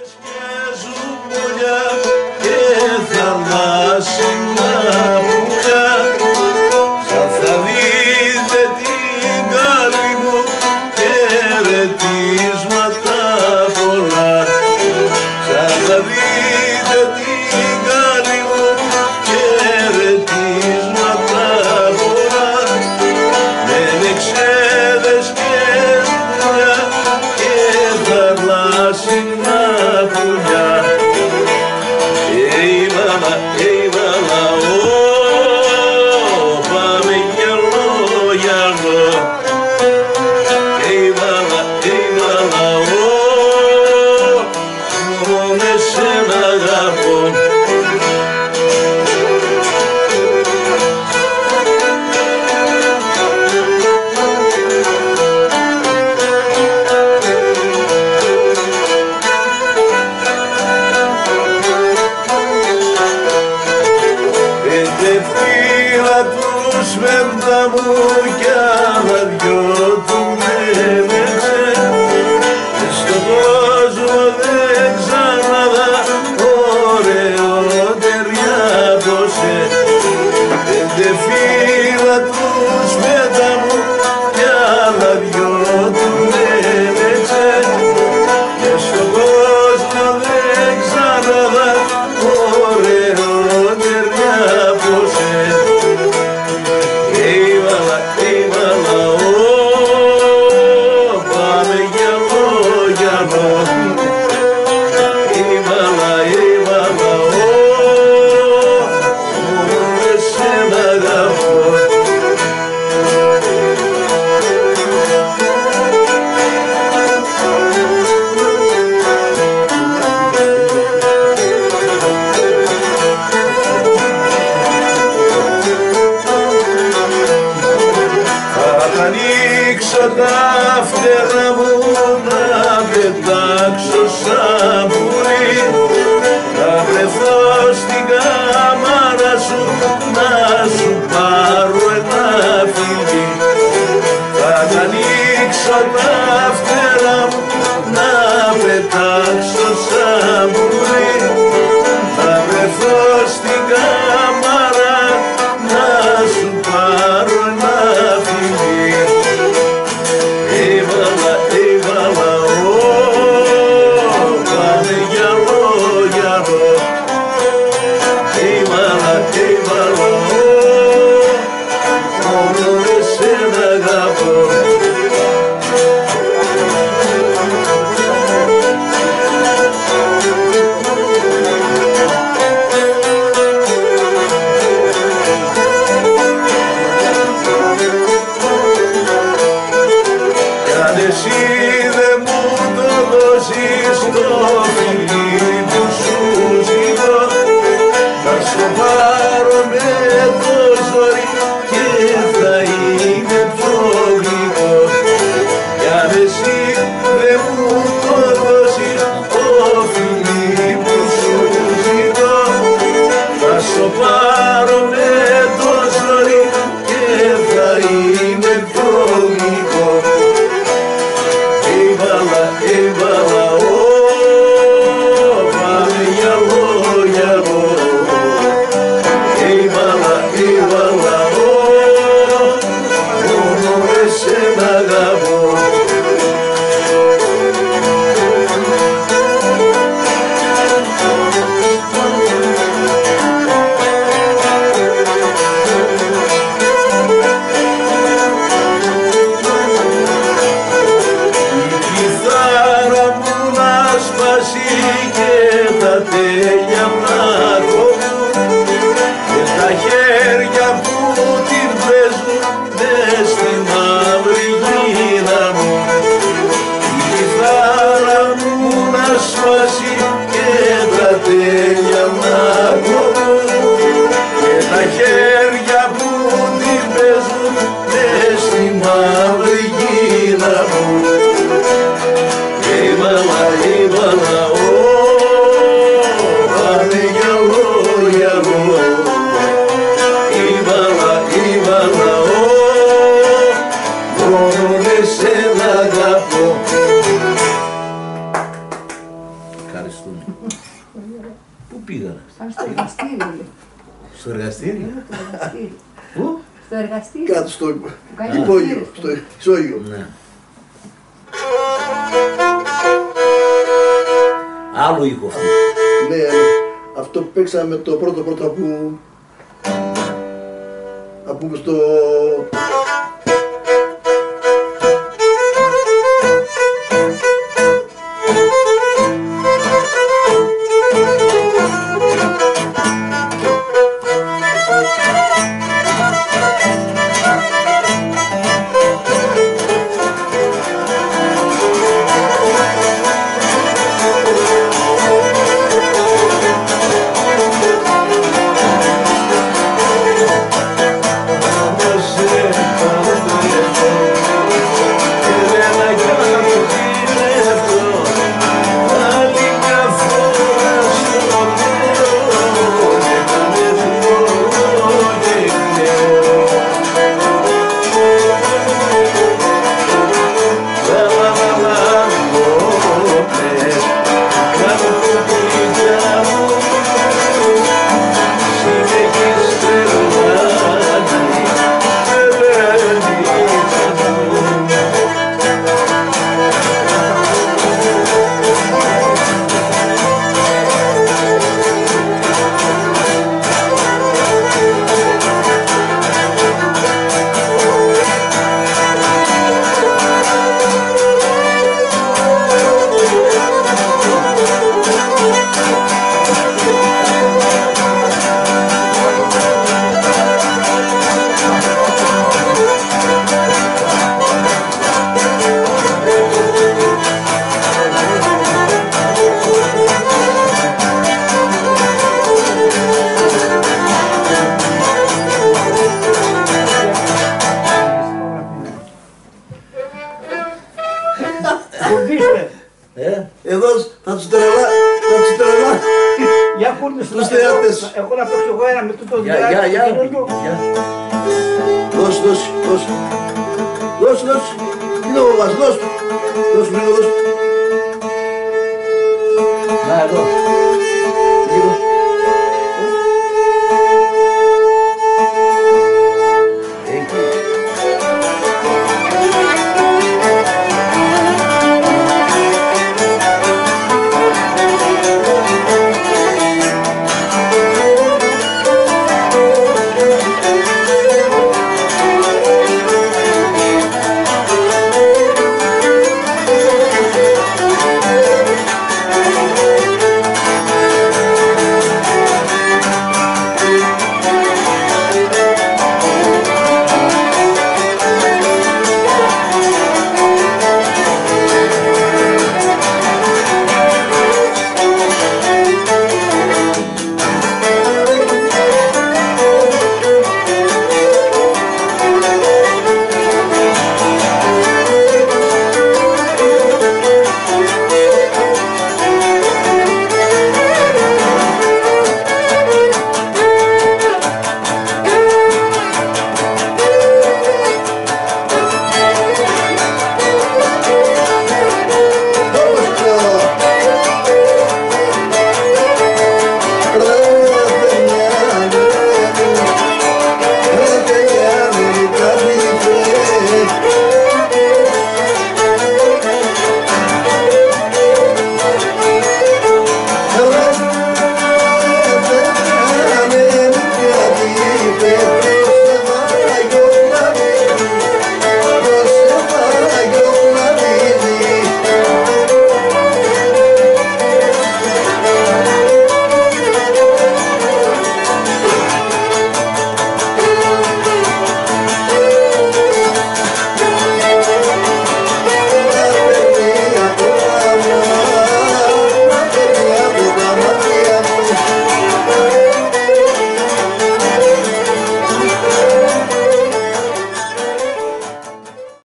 Σβέντα μου κι άλλα δυο του μένεξε στον κόσμο δεν ξαναδά ωραιότερια πόσε πέντε φύλλα του σβέντα μου κι άλλα δυο του μένεξε στον κόσμο δεν ξαναδά ωραιότερια πόσε. Τα φτερά μου να πετάξω σαν πουλί, να βρεθώ στην κάμαρα σου, να σου πάρω ένα φιλί. Θα ανοίξω τα φτερά μου να πετάξω σαν πουλί, να βρεθώ στην κάμαρα να σου πάρω ένα φιλί. Εσύ δε μου το δώσεις το φιλί που σου ζητώ, θα στο πάρω με το ζόρι και θα είναι πιο γλυκό. Κι αν εσύ δε μου το δώσεις το φιλί που σου ζητώ, θα στο πάρω με το ζόρι και θα είναι πιο γλυκό. Και τα τέλεια μάτω και τα χέρια που την παίζουν μες στη μαύρη γύνα μου. Η κιθάρα μου να σπάσει και τα τέλεια μάτω και τα χέρια που την παίζουν μες στη μαύρη γύνα μου. Hey, mama, oh, ευχαριστούμε. Πού πήγανε? Στο εργαστήριο. Στο εργαστήριο? Πού? Στο εργαστήριο. Κάτω στο υπόγειο, στο ισόγειο. Ναι. Άλλο ήχο αυτό. Ναι, αυτό που παίξαμε το πρώτο που... Να πούμε στο... Εδώ θα τους τρελά. Για κούρνες τους θεάτες. Εγώ να παίξω εγώ ένα με τούτο Γεια. Δώσ' τι να μου βάζεις, δώσ' λίγο, δώσ' Να εδώ.